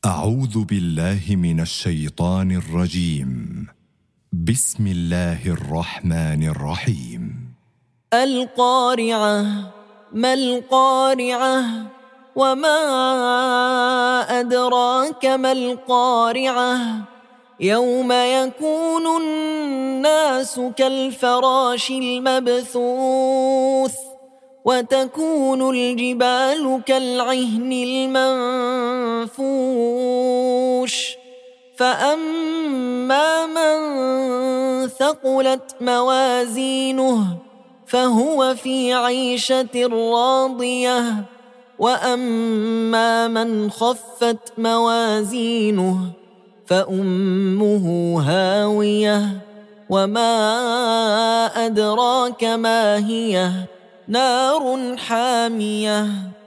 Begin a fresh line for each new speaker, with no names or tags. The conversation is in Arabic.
أعوذ بالله من الشيطان الرجيم. بسم الله الرحمن الرحيم.
القارعة. ما القارعة؟ وما أدراك ما القارعة؟ يوم يكون الناس كالفراش المبثوث وتكون الجبال كالعهن المنفوش فأما من ثقلت موازينه فهو في عيشة راضية وأما من خفت موازينه فأمه هاوية وما أدراك ما هي نار حامية